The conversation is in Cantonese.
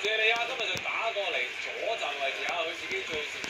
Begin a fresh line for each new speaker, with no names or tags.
謝利亞今日就打過嚟左站位置啊，佢自己做。